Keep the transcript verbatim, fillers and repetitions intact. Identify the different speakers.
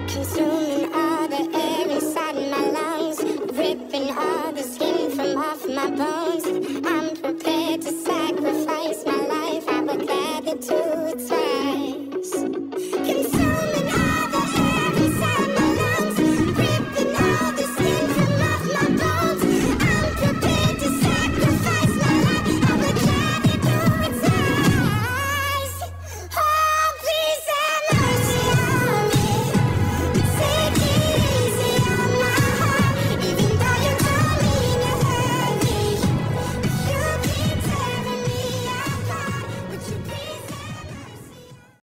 Speaker 1: consuming all the air inside my lungs, ripping all the skin from off my bones.